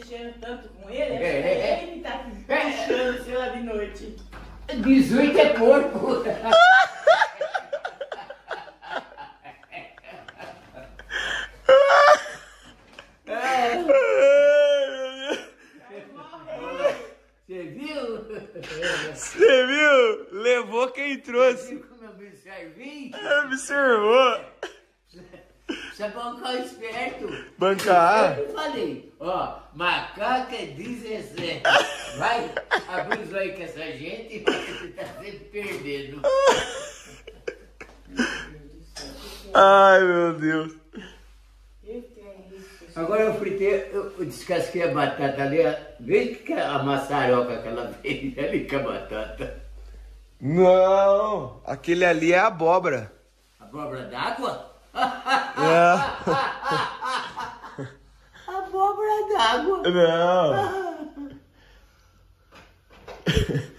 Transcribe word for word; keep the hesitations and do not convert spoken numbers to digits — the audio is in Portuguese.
mexendo tanto com ele, acho que é ele que tá puxando o seu lá de noite. dezoito é porco. Você viu? Você viu? Levou quem trouxe. Viu como eu me servi? Observou. Você é bancar esperto. Bancar. Eu falei, ó, macaca é dezessete. Vai abrir os olhos com essa gente e você tá sempre perdendo. Ai, meu Deus. Agora eu fritei, eu descasquei a batata ali, veja que a maçaroca que ela fez ali com a batata. Não, aquele ali é abóbora. Abóbora d'água? É. Abóbora d'água? Não.